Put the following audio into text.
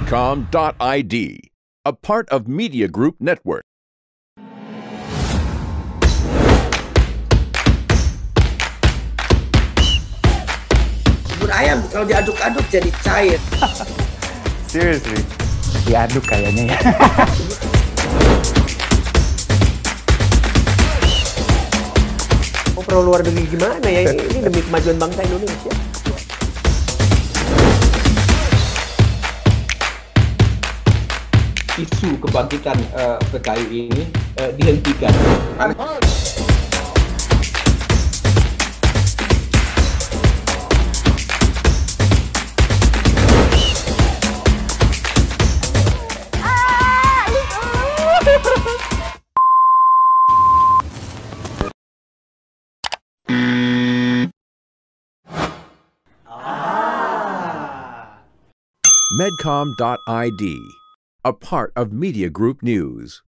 Medcom.id, a part of Media Group Network. Bubur ayam kalau diaduk-aduk jadi cair. Seriously? Diaduk kayaknya ya. Oh, perlu luar negeri gimana ya? Ini demi kemajuan bangsa Indonesia. Isu kebangkitan PKI ini dihentikan. Medcom.id, a part of Media Group News.